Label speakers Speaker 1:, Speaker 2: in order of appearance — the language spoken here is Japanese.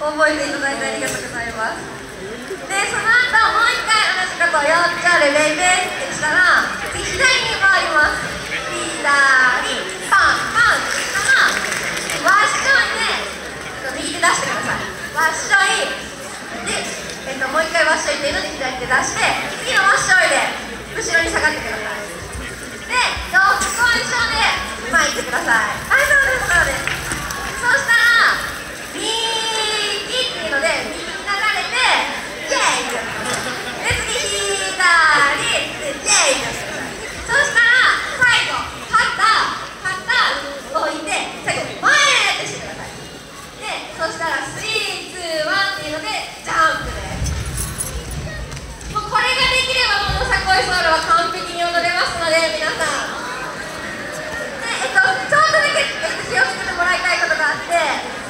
Speaker 1: 覚えていただいてありがとうございます。で、その後もう一回同じことを4つあるベイベーってしたら、次左に回ります。左、パン、パン、わっしょいで、右手出してください。わっしょいで、もう一回わっしょいっていうので左手出して、次のわっしょいで後ろに下がってください。で、どっこいしょで前行ってください。はい、そうです、そうです。そうしたら右っていうので右に流れてイエーイってやってください。で、次左でイエーイってやってください。そうしたら最後肩置いて最後前ってしてください。で、そしたら3、2、1っていうのでジャンプです。もうこれができればもうさこいソウルは完璧に踊れますので、皆さんで、ちょっとだけ気をつけてもらいたいことがあって、